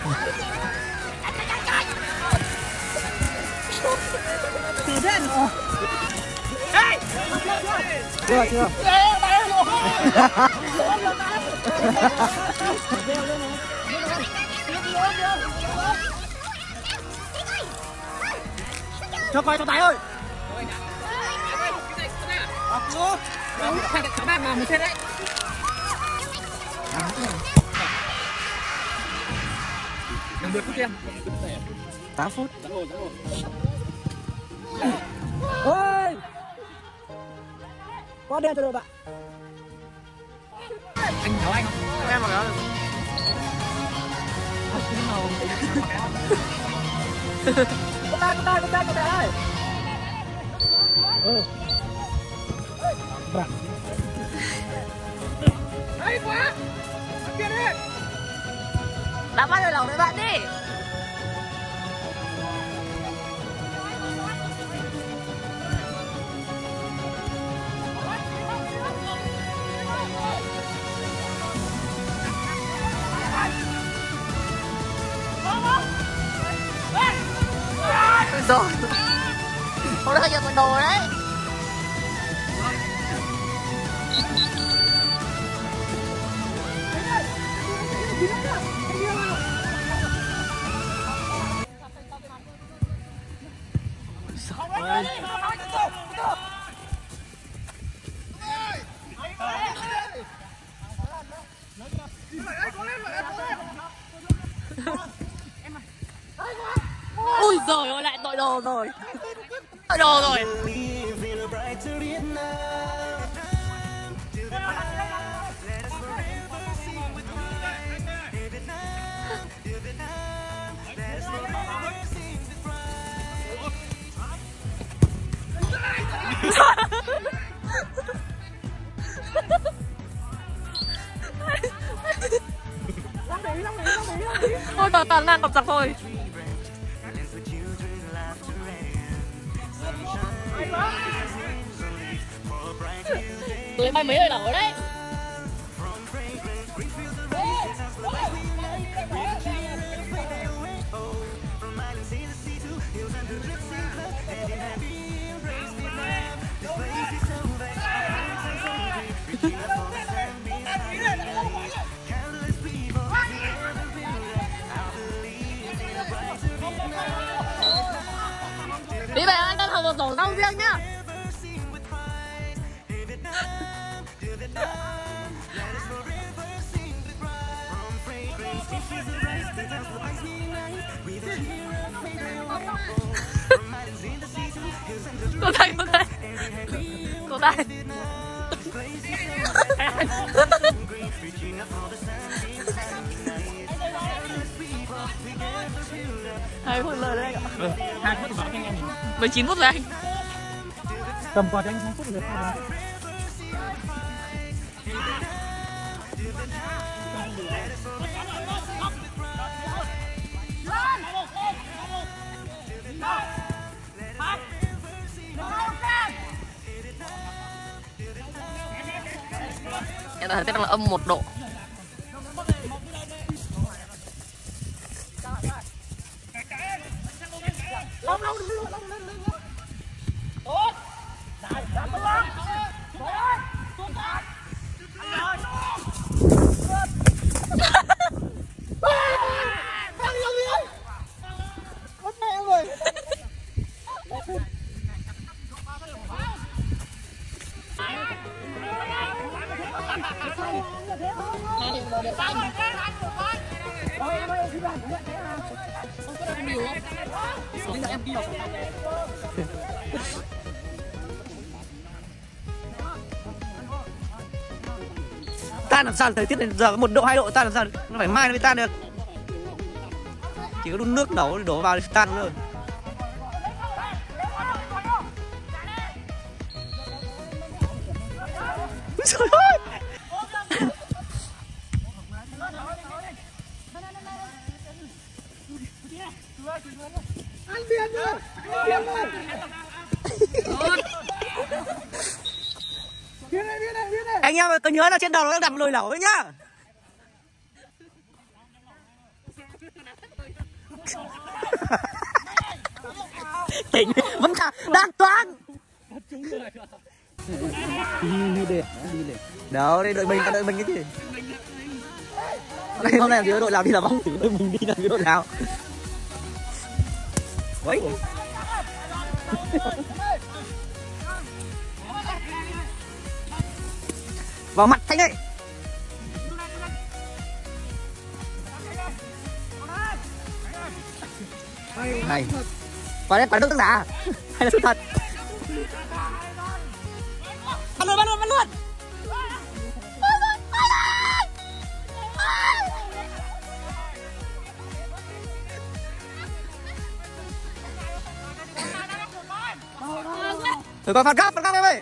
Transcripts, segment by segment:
Chưa chưa. Cho quay cho tay ơi. Các bạn làm một thế đấy. 10 phút em. 8 phút. Ôi. Có đen cho đội bạn. Anh cháu anh không? Em mà đó. Có tay ơi. Bạn. Hay quá. Kia đi. Đá bắt đầu lòng với bạn đi. Rồi. Hôm nay giờ còn đồ đấy. Ui giời ơi, lại tội đồ rồi. Tội đồ rồi. Thôi toàn đang cặp giặc thôi. Tôi bay mấy lời lẩu đấy. Đi về anh đang học tổ rau riêng nhá. Cô tay. Hai phút lời đấy anh ạ. 2 phút bảo cho anh em. 19 phút rồi anh. Cầm qua cho anh 2 phút rồi. Hiện tại đang là âm 1 độ. Tan làm sao thời tiết này giờ có 1 độ 2 độ tan làm sao nó phải mai nó mới tan được. Chỉ có đun nước nấu đổ vào thì tan rồi. Trời ơi. Ăn tiền rồi. Anh em có nhớ là trên đầu nó đang đặt nồi lẩu đấy nhá. Tỉnh vẫn đang toán. Đi Đâu đây đội mình cái gì? Hôm nay làm gì đội nào đi là bóng, đội mình đi làm gì đội nào? Quấy. Vào mặt Thanh ơi. Này. Vào đây, phải đúng tác giả hay là sự thật? Bắn luôn. Rồi còn phạt góc em ơi.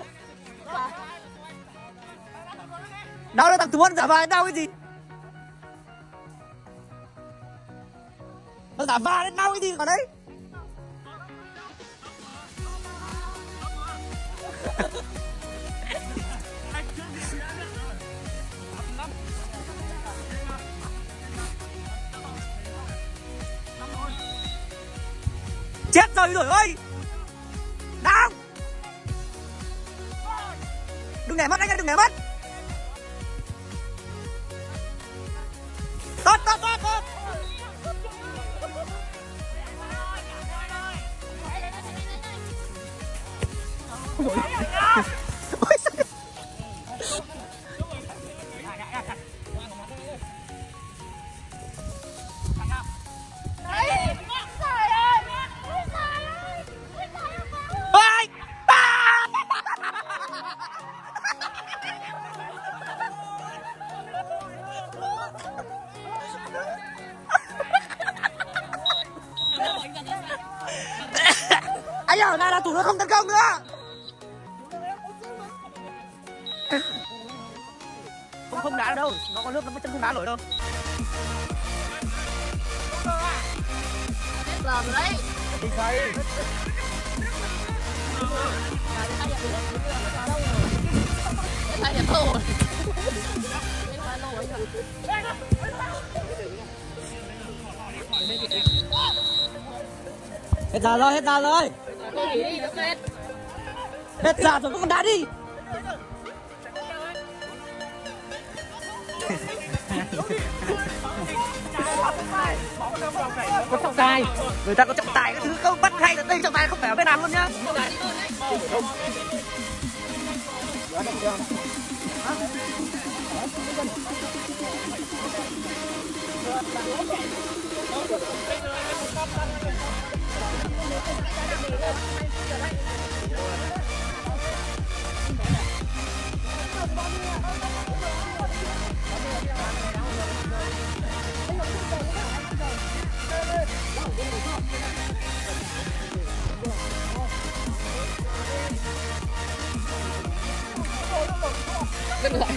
Đau đâu thằng Tuấn giả vờ đau cái gì? Nó giả vờ đến đau cái gì còn đấy? Chết rồi ơi. Đau. Đừng để mất anh ơi, đừng để mất. Tốt. Ôi sao? Anh ơi, này là thủ nó không tấn công nữa. Không đá đâu, nó có nước nó chân không đá nổi đâu. Làm rồi đấy. Đi xây. Thay đẹp rồi. Hết giờ rồi. Hết giờ rồi, con đá đi. Có trọng tài, người ta có trọng tài cái thứ không bắt hay là đây trọng tài không phải ở bên nào luôn nhá. Đừng lại.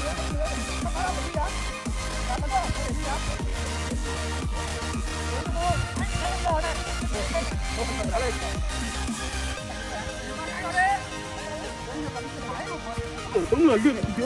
Đúng là lương chứ.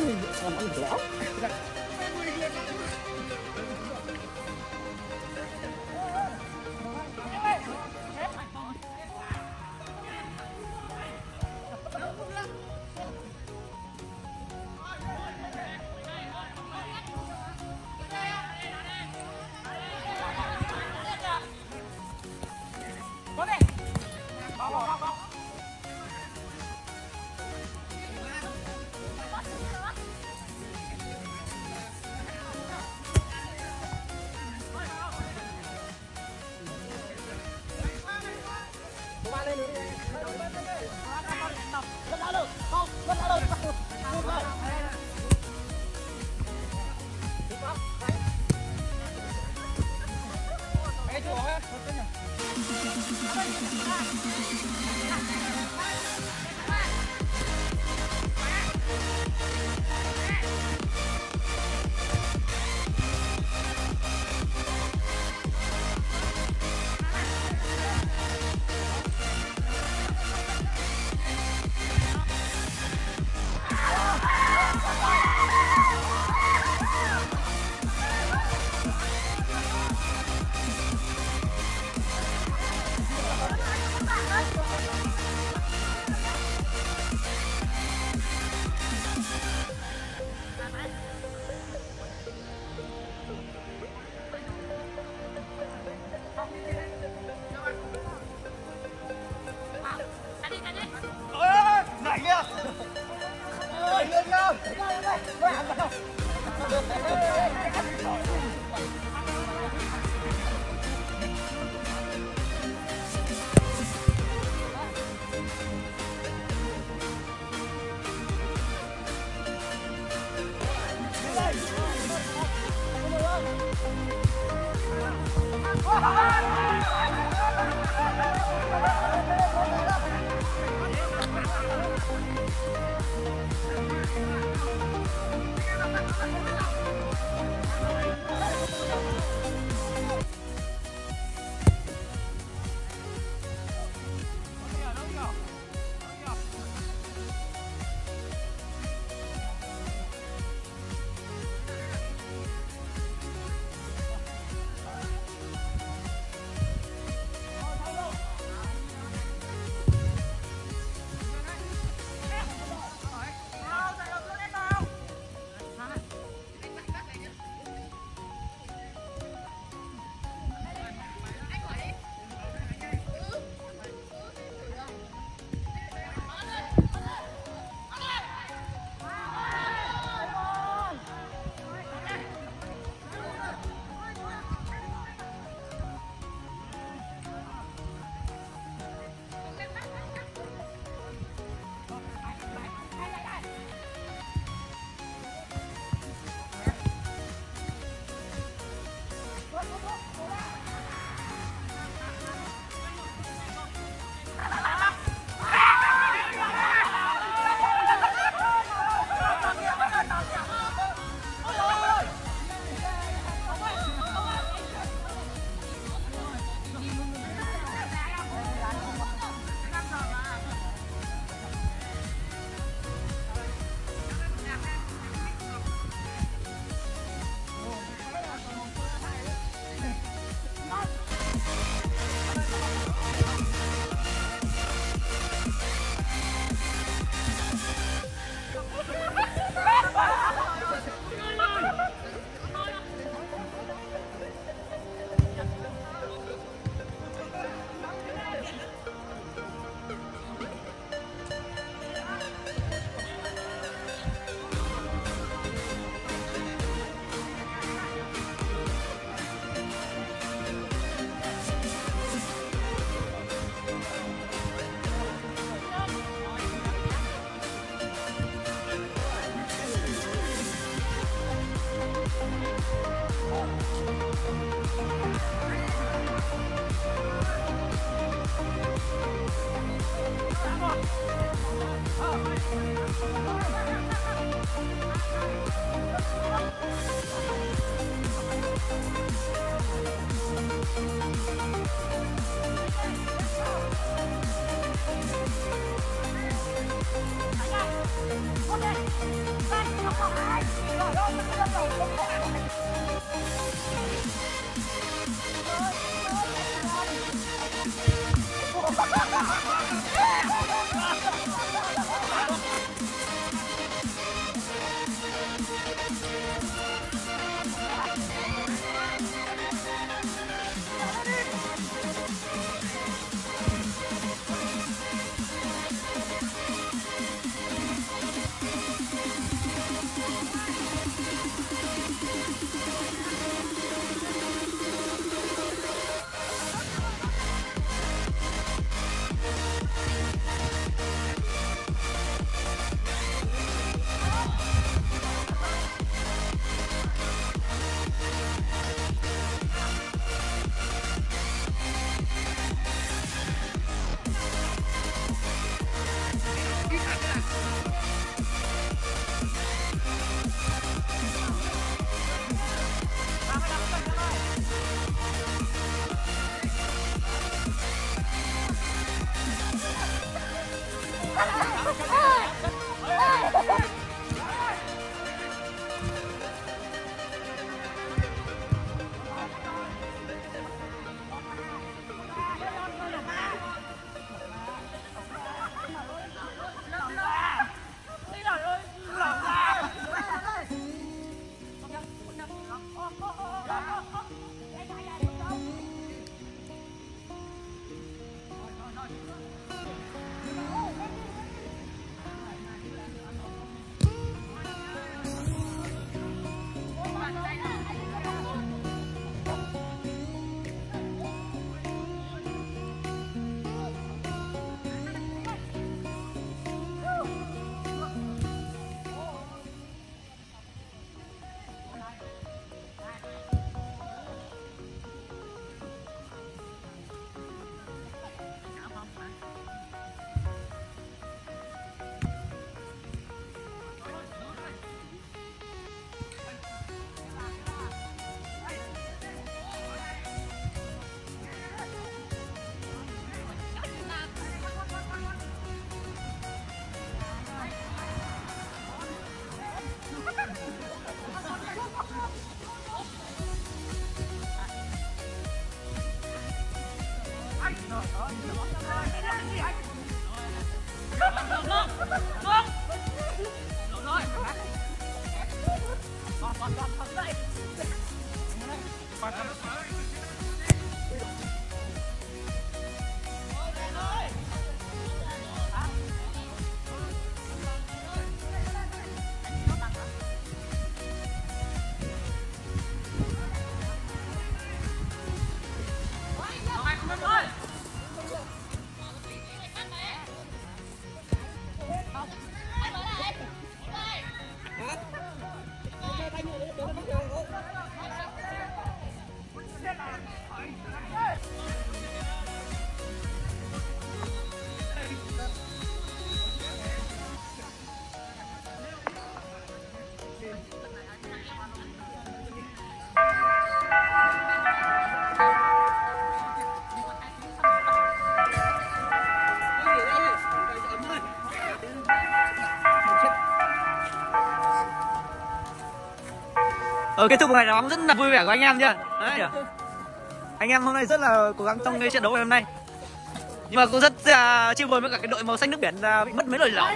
Kết thúc một ngày đá bóng rất là vui vẻ của anh em chưa? Đấy. Anh em hôm nay rất là cố gắng trong cái trận đấu ngày hôm nay. Nhưng mà cũng rất chia buồn với cả cái đội màu xanh nước biển bị mất mấy lời lẩu.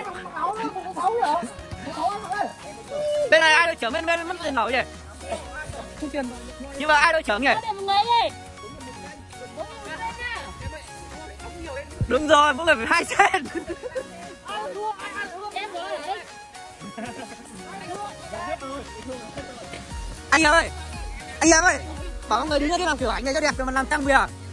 Bên này ai đội trưởng bên mất tiền lẩu nhỉ? Nhưng mà ai đội trưởng nhỉ? Đúng rồi, mỗi người phải 2 sen. Anh em ơi, bảo mọi người đứng ra cái làm kiểu ảnh này cho đẹp cho mình làm trang bìa.